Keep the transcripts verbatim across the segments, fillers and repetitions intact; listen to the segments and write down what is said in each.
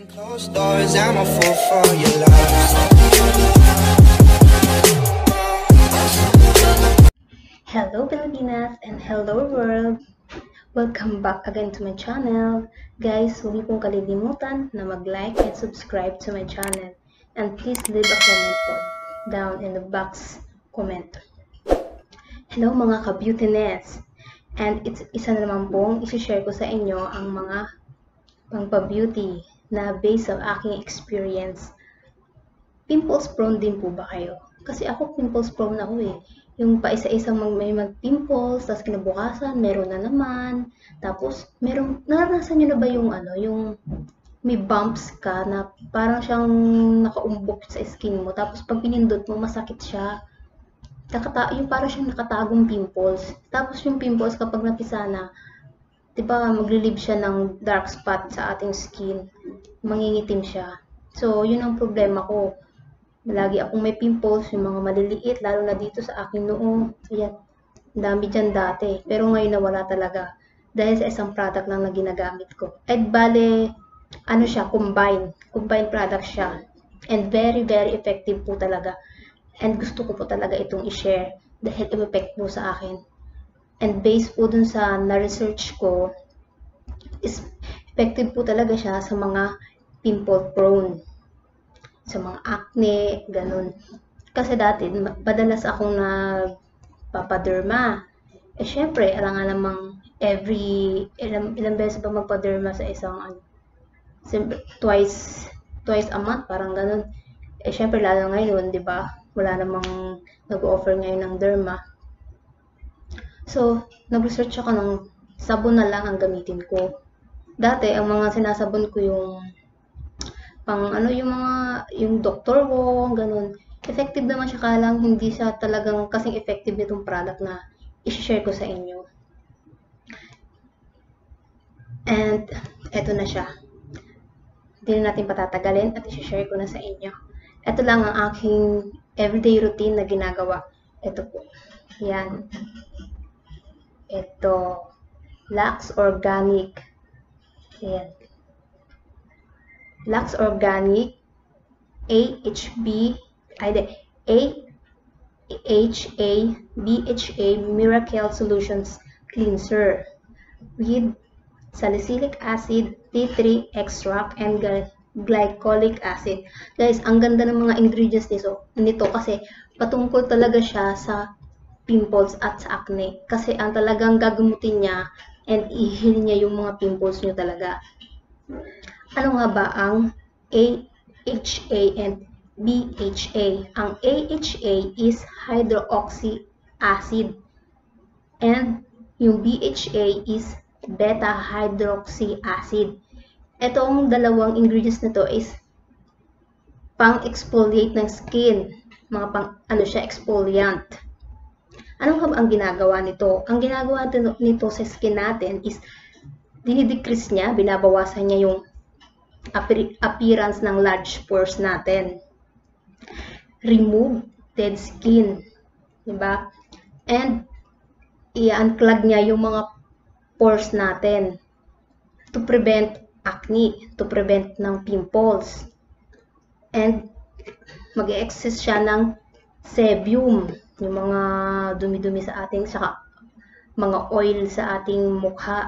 Closed doors, I'm a fool for your love. Hello Pilipinas and hello world! Welcome back again to my channel. Guys, huwag niyo pong kalilimutan na mag-like and subscribe to my channel. And please leave a comment po down in the box comment. Hello mga ka-beautiness! And it's, isa na naman pong isi-share ko sa inyo ang mga pangpa-beauty na based sa aking experience. Pimples prone din po ba kayo? Kasi ako pimples prone ako eh. Yung pa isa-isang mag may mag-pimples, tapos kinabukasan, meron na naman. Tapos, meron, naranasan nyo na ba yung ano, yung may bumps ka na parang siyang nakaumbok sa skin mo. Tapos pag pinindot mo, masakit siya. Nakata yung parang siyang nakatagong pimples. Tapos yung pimples kapag napisa na, diba, maglilib siya ng dark spot sa ating skin. Mangingitim siya. So, yun ang problema ko. Lagi akong may pimples, yung mga maliliit, lalo na dito sa aking noo. Ayan, dami dyan dati. Pero ngayon nawala talaga. Dahil sa isang product lang na ginagamit ko. At bale, ano siya, combine. Combine product siya. And very, very effective po talaga. And gusto ko po talaga itong i-share. Dahil effect po sa akin. And based po dun sa na-research ko, is effective po talaga siya sa mga pimple prone. Sa mga acne, ganun. Kasi dati, madalas akong nagpapaderma. Eh, syempre, alam nga namang every, ilang, ilang beses ba magpaderma sa isang, ano, siyempre, twice, twice a month, parang ganun. Eh, syempre, lalo ngayon, di ba? Wala namang nag-offer ngayon ng derma. So, nag-research ako ng sabon na lang ang gamitin ko. Dati, ang mga sinasabon ko yung pang ano yung mga yung Doctor Wong, ganun. Effective naman siya, kalang hindi siya talagang kasing effective nitong product na i-share ko sa inyo. And eto na siya. Hindi na natin patatagalin at i-share ko na sa inyo. Ito lang ang aking everyday routine na ginagawa. Ito po. Yan. Ito. Lux Organic. Ayan. Lux Organic A H B ay de, A H A B H A Miracle Solutions Cleanser with salicylic acid, tea tree extract, and glycolic acid. Guys, ang ganda ng mga ingredients nito, nito kasi patungkol talaga siya sa pimples at sa acne. Kasi ang talagang gagamutin niya and i-heal niya yung mga pimples nyo talaga. Ano nga ba ang A H A and B H A? Ang A H A is hydroxy acid and yung B H A is beta hydroxy acid. Itong dalawang ingredients na to is pang-exfoliate ng skin. Mga pang, ano siya, exfoliant. Ano nga ba ang ginagawa nito? Ang ginagawa nito sa skin natin is dinidecrease niya, binabawasan niya yung appearance ng large pores natin. Remove dead skin. Diba? And i-unclog niya yung mga pores natin to prevent acne, to prevent ng pimples. And mag-excess siya ng sebum, yung mga dumi-dumi sa ating, saka mga oil sa ating mukha.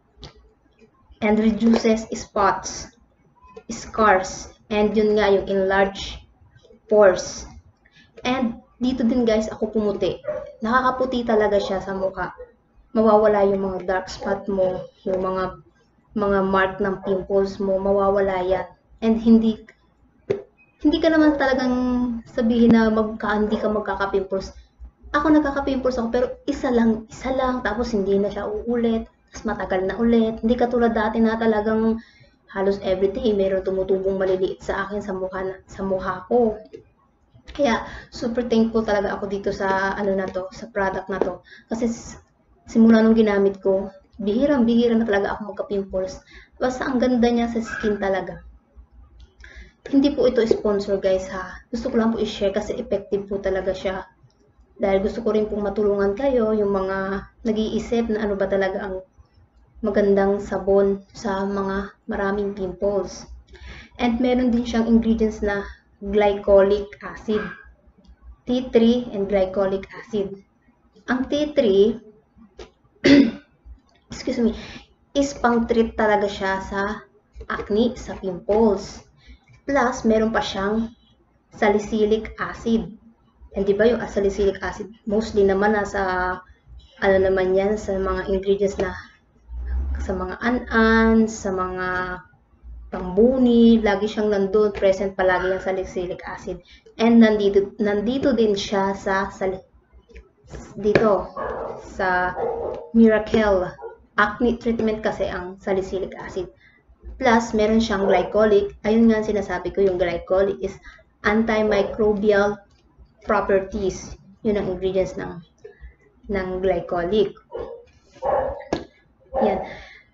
And reduces spots, scars, and yun nga yung enlarged pores. And dito din guys, ako pumuti. Nakakaputi talaga siya sa mukha. Mawawala yung mga dark spot mo, yung mga mga mark ng pimples mo, mawawala yan. And hindi hindi ka naman talagang sabihin na magka, hindi ka magkaka-pimples. Ako nagkaka-pimples ako, pero isa lang, isa lang, tapos hindi na siya uulit, tapos matagal na ulit. Hindi katulad dati na talagang halos everyday meron tumutubong maliliit sa akin sa mukha, sa mukha ko. Kaya super thankful talaga ako dito sa ano na to, sa product na to. Kasi simula nung ginamit ko, bihirang-bihira na talaga ako magka-pimples. Basta ang ganda niya sa skin talaga. Hindi po ito sponsor guys ha. Gusto ko lang po i-share kasi effective po talaga siya. Dahil gusto ko rin pong matulungan kayo, yung mga nag-iisip na ano ba talaga ang magandang sabon sa mga maraming pimples. And meron din siyang ingredients na glycolic acid. Tea tree and glycolic acid. Ang tea tree, excuse me, is pang-treat talaga siya sa acne, sa pimples. Plus, meron pa siyang salicylic acid. And di ba yung salicylic acid, mostly naman nasa, ano naman yan, sa mga ingredients na, sa mga an-an, sa mga pambuni, lagi siyang nandun, present palagi yung salicylic acid. And nandito, nandito din siya sa, sa dito, sa Miracle acne treatment kasi ang salicylic acid. Plus, meron siyang glycolic. Ayun nga sinasabi ko, yung glycolic is antimicrobial properties. Yun ang ingredients ng, ng glycolic. Yan.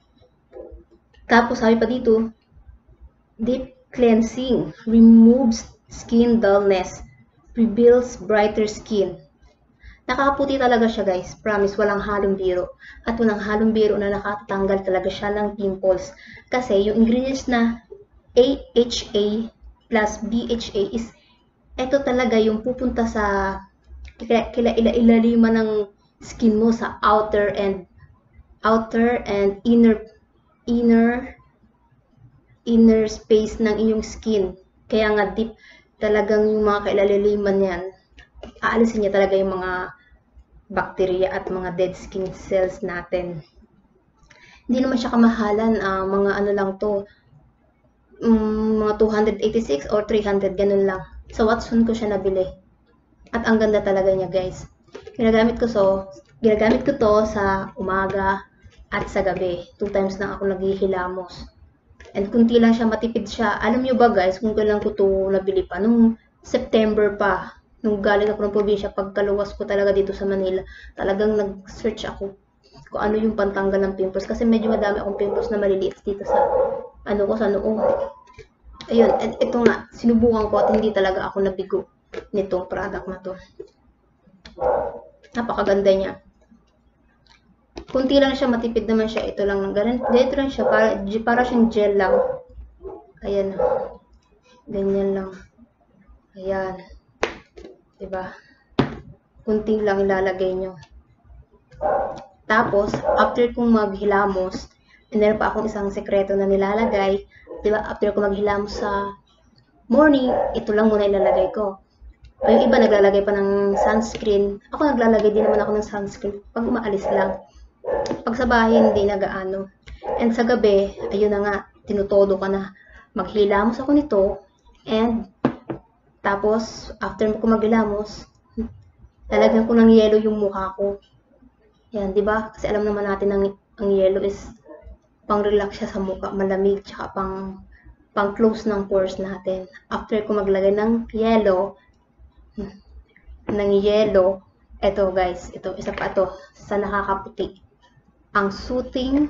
Tapos, sabi pa dito, deep cleansing, removes skin dullness, reveals brighter skin. Nakakaputi talaga siya guys, promise, walang halong biro. At walang halong biro na nakatanggal talaga siya ng pimples. Kasi yung ingredients na A H A plus B H A is, ito talaga yung pupunta sa kila-ilaliman ng skin mo sa outer and outer and inner inner inner space ng iyong skin. Kaya nga deep talagang yung mga kailaliliman yan, aalisin niya talaga yung mga bacteria at mga dead skin cells natin. Hindi naman siya kamahalan, uh, mga ano lang to, um, mga two hundred eighty-six or three hundred, ganun lang. Sa Watson ko siya nabili. At ang ganda talaga niya guys. Ginagamit ko, so, ginagamit ko to sa umaga at sa gabi. Two times na ako naghihilamos. And kunti lang siya, matipid siya. Alam nyo ba guys, kung kailan ko to nabili pa, nung September pa, nung galing ako ng probinsya, pagkaluwas ko talaga dito sa Manila, talagang nag-search ako kung ano yung pantanggal ng pimples. Kasi medyo madami akong pimples na maliliit dito sa, ano ko, sa noo. Ayun, at ito nga, sinubukan ko at hindi talaga ako nabigo nitong product na to. Napakaganda niya. Kunti lang siya, matipid naman siya. Ito lang, ganito lang siya, para, para siyang gel lang. Ayan. Ganyan lang. Ayan. Diba? Kunti lang ilalagay nyo. Tapos, after kong maghilamos, meron pa akong isang sekreto na nilalagay. Diba? After kong maghilamos sa morning, ito lang muna ilalagay ko. O yung iba naglalagay pa ng sunscreen. Ako naglalagay din naman ako ng sunscreen pag umaalis lang. Pag sa bahay, hindi nagaano. And sa gabi, ayun na nga, tinutodo ka na. Maghilamos ako nito. And, tapos, after ko maghilamos, lalagyan ko ng yelo yung mukha ko. Yan, di ba? Kasi alam naman natin ang, ang yelo is pang-relax siya sa mukha, malamig, tsaka pang, pang-close ng pores natin. After ko maglagay ng yelo, ng yelo, eto guys, ito, isa pa ito, sa nakakaputi. Ang soothing,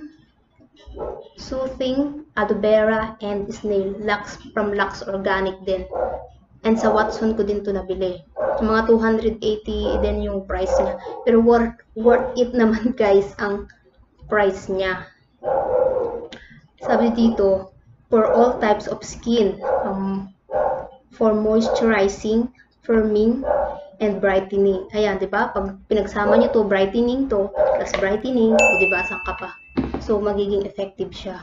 soothing, aloe vera, and snail, Lux, from Lux Organic din. And sa Watson ko din to nabili. So, mga two hundred eighty din yung price niya. Pero worth, worth it naman guys ang price niya. Sabi dito, for all types of skin, um, for moisturizing, firming, and brightening. Ayan, di ba? Pag pinagsama niyo to, brightening to, plus brightening, o di ba, sangka pa. So, magiging effective siya.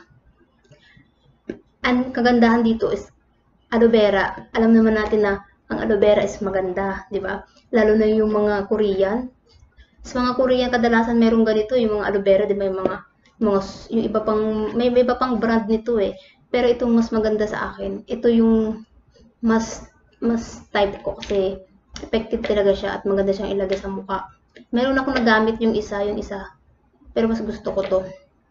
Ang kagandahan dito is aloe vera. Alam naman natin na ang aloe vera is maganda, di ba? Lalo na yung mga Korean. Sa mga Korean, kadalasan merong ganito, yung mga aloe vera, di ba? Yung mga, mga yung iba pang, may, may iba pang brand nito eh. Pero itong mas maganda sa akin. Ito yung mas, mas type ko kasi effective talaga siya at maganda siyang ilagay sa mukha. Meron ako nagamit yung isa, yung isa. Pero mas gusto ko to.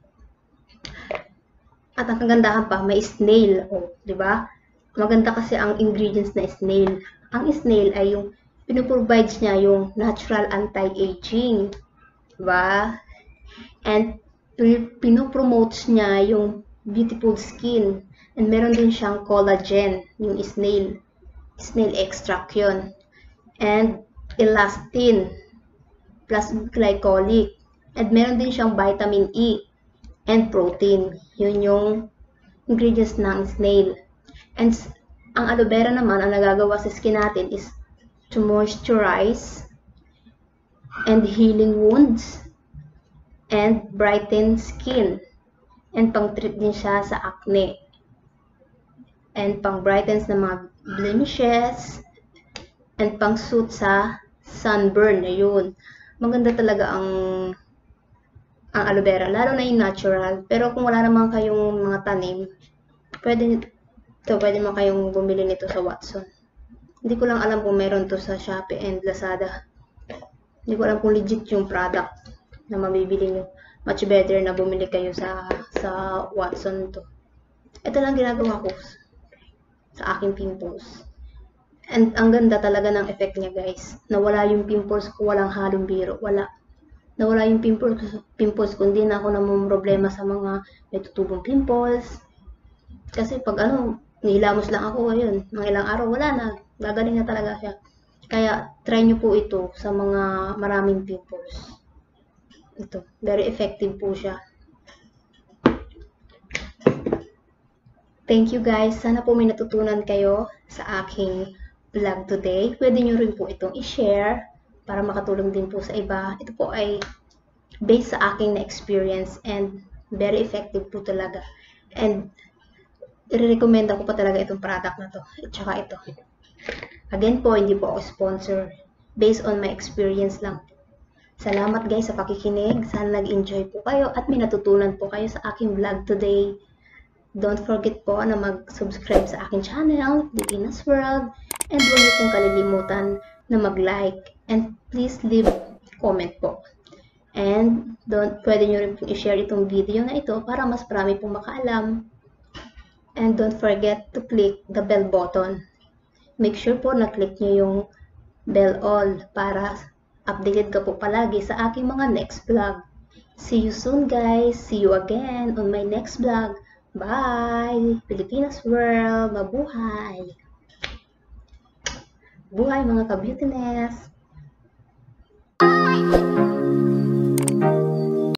At ang kagandahan pa, may snail. O, di ba? Maganda kasi ang ingredients na snail. Ang snail ay yung pinuprovides niya yung natural anti-aging. Diba? And pinopromotes niya yung beautiful skin. And meron din siyang collagen, yung snail. Snail extract yun. And elastin plus glycolic. And meron din siyang vitamin E and protein. Yun yung ingredients ng snail. And ang aloe vera naman, ang nagagawa sa skin natin is to moisturize and healing wounds and brighten skin. And pang-treat din siya sa acne. And pang-brightens ng mga blemishes. And pang-suit sa sunburn. Ayun. Maganda talaga ang ang aloe vera, lalo na yung natural. Pero kung wala naman kayong mga tanim, pwede ito, pwede mo kayong bumili nito sa Watson. Hindi ko lang alam kung meron to sa Shopee and Lazada. Hindi ko alam kung legit yung product na mabibili nyo. Much better na bumili kayo sa sa Watson to. Ito lang ginagawa ko sa aking pimples. And ang ganda talaga ng effect niya, guys. Nawala yung pimples ko, walang halong biro. Wala. Nawala yung pimples, pimples ko. Hindi na ako namumroblema sa mga may tutubong pimples. Kasi pag ano, nilamos lang ako ngayon. Mga ilang araw, wala na. Gagaling na talaga siya. Kaya, try nyo po ito sa mga maraming pimples. Ito. Very effective po siya. Thank you guys. Sana po may natutunan kayo sa aking vlog today. Pwede nyo rin po itong i-share para makatulong din po sa iba. Ito po ay based sa aking na-experience and very effective po talaga. And i-recommend ako pa talaga itong product na to. At saka ito. Again po, hindi po ako sponsor. Based on my experience lang. Salamat guys sa pakikinig. Sana nag-enjoy po kayo at may natutunan po kayo sa aking vlog today. Don't forget po na mag-subscribe sa aking channel, Filipinas World. And huwag niyo pong kalilimutan na mag-like. And please leave comment po. And don't, pwede nyo rin pong i-share itong video na ito para mas marami pong makaalam. And don't forget to click the bell button. Make sure po na click nyo yung bell all para updated ka po palagi sa aking mga next vlog. See you soon guys. See you again on my next vlog. Bye! Filipinas World! Mabuhay! Buhay mga ka-beautiness!